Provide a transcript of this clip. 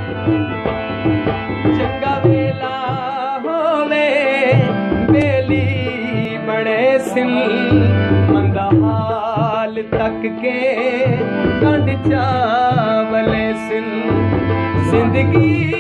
चंगा वेला होवे बेली बड़े सिल मंदा हाल तक के कंड चावले सिल जिंदगी